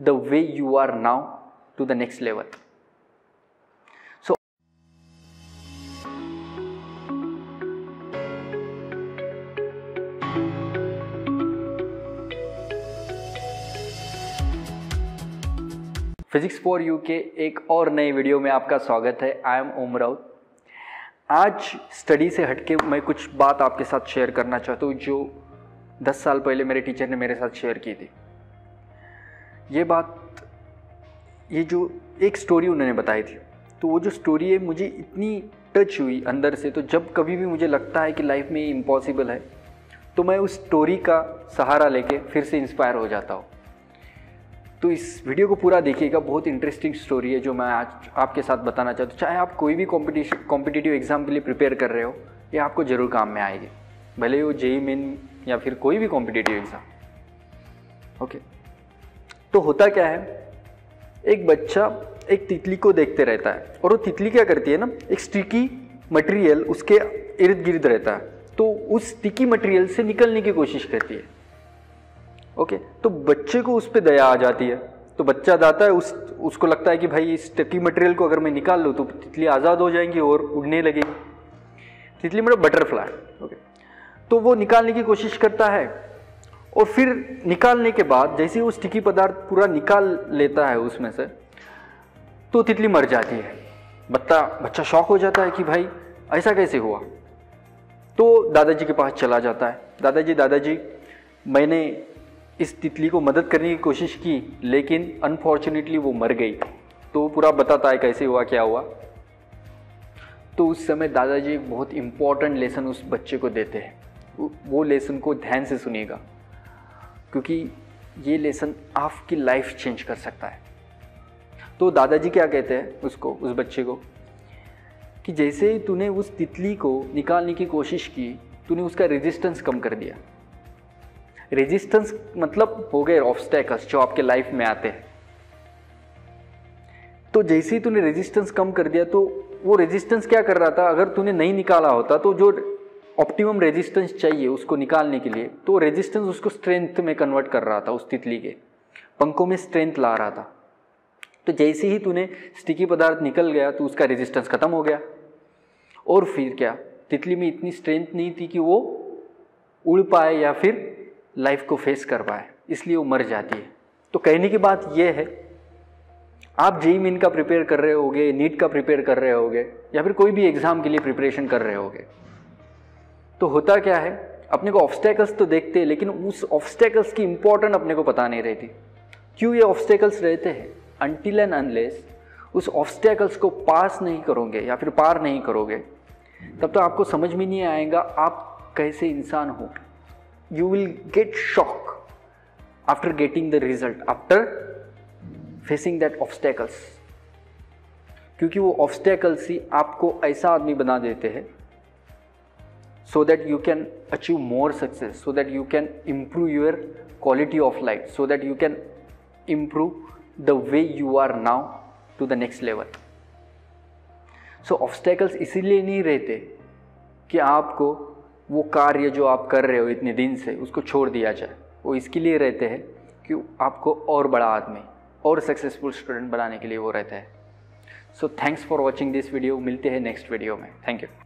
the way you are now to the next level. So physics for you के एक और नए वीडियो में आपका स्वागत है। I am Om Raut. आज स्टडी से हटके मैं कुछ बात आपके साथ शेयर करना चाहता हूँ जो 10 साल पहले मेरे टीचर ने मेरे साथ शेयर की थी। ये जो एक स्टोरी उन्होंने बताई थी, तो वो जो स्टोरी है मुझे इतनी टच हुई अंदर से। तो जब कभी भी मुझे लगता है कि लाइफ में इम्पॉसिबल है तो मैं उस स्टोरी का सहारा लेके फिर से इंस्पायर हो जाता हूँ। तो इस वीडियो को पूरा देखिएगा, बहुत इंटरेस्टिंग स्टोरी है जो मैं आज आपके साथ बताना चाहता हूँ। चाहे आप कोई भी कॉम्पिटिटिव एग्ज़ाम के लिए प्रिपेयर कर रहे हो, ये आपको ज़रूर काम में आएगी, भले वो जेईई मेन या फिर कोई भी कॉम्पिटिटिव एग्ज़ाम। ओके, तो होता क्या है, एक बच्चा एक तितली को देखते रहता है और वो तितली क्या करती है ना, एक स्टिकी मटेरियल उसके इर्द गिर्द रहता है, तो उस स्टिकी मटेरियल से निकलने की कोशिश करती है। ओके, तो बच्चे को उस पर दया आ जाती है, तो बच्चा जाता है, उसको लगता है कि भाई इस स्टिकी मटेरियल को अगर मैं निकाल लूँ तो तितली आज़ाद हो जाएंगी और उड़ने लगेगी। तितली मतलब बटरफ्लाई। ओके, तो वो निकालने की कोशिश करता है और फिर निकालने के बाद जैसे वो स्टिकी पदार्थ पूरा निकाल लेता है उसमें से, तो तितली मर जाती है। बच्चा शॉक हो जाता है कि भाई ऐसा कैसे हुआ। तो दादाजी के पास चला जाता है, दादाजी मैंने इस तितली को मदद करने की कोशिश की लेकिन अनफॉर्चुनेटली वो मर गई। तो वो पूरा बताता है कैसे हुआ, क्या हुआ। तो उस समय दादाजी एक बहुत इम्पॉर्टेंट लेसन उस बच्चे को देते हैं। वो लेसन को ध्यान से सुनिएगा, क्योंकि ये लेसन आपकी लाइफ चेंज कर सकता है। तो दादाजी क्या कहते हैं उस बच्चे को कि जैसे ही तूने उस तितली को निकालने की कोशिश की, तूने उसका रेजिस्टेंस कम कर दिया। रेजिस्टेंस मतलब हो गए ऑब्स्टेकल्स जो आपके लाइफ में आते हैं। तो जैसे ही तूने रेजिस्टेंस कम कर दिया, तो वो रेजिस्टेंस क्या कर रहा था, अगर तूने नहीं निकाला होता तो जो ऑप्टिमम रेजिस्टेंस चाहिए उसको निकालने के लिए, तो रेजिस्टेंस उसको स्ट्रेंथ में कन्वर्ट कर रहा था, उस तितली के पंखों में स्ट्रेंथ ला रहा था। तो जैसे ही तूने स्टिकी पदार्थ निकल गया तो उसका रेजिस्टेंस खत्म हो गया, और फिर क्या, तितली में इतनी स्ट्रेंथ नहीं थी कि वो उड़ पाए या फिर लाइफ को फेस कर पाए, इसलिए वो मर जाती है। तो कहने की बात यह है, आप जेईई मेन का प्रिपेयर कर रहे होगे, नीट का प्रिपेयर कर रहे होगे, या फिर कोई भी एग्जाम के लिए प्रिपरेशन कर रहे होगे, तो होता क्या है, अपने को ऑब्स्टेकल्स तो देखते हैं लेकिन उस ऑब्स्टेकल्स की इंपॉर्टेंट अपने को पता नहीं रहती। क्यों ये ऑब्स्टेकल्स रहते हैं? अनटिल एंड अनलेस उस ऑब्स्टेकल्स को पास नहीं करोगे या फिर पार नहीं करोगे, तब तो आपको समझ में नहीं आएगा आप कैसे इंसान हो। You will get shock after getting the result, after facing that obstacles, क्योंकि वो obstacles ही आपको ऐसा आदमी बना देते हैं so that you can achieve more success, so that you can improve your quality of life, so that you can improve the way you are now to the next level. So obstacles इसीलिए नहीं रहते कि आपको वो कार्य जो आप कर रहे हो इतने दिन से उसको छोड़ दिया जाए, वो इसके लिए रहते हैं कि आपको और बड़ा आदमी और सक्सेसफुल स्टूडेंट बनाने के लिए वो रहता है। So thanks for watching this video. मिलते हैं नेक्स्ट वीडियो में। Thank you.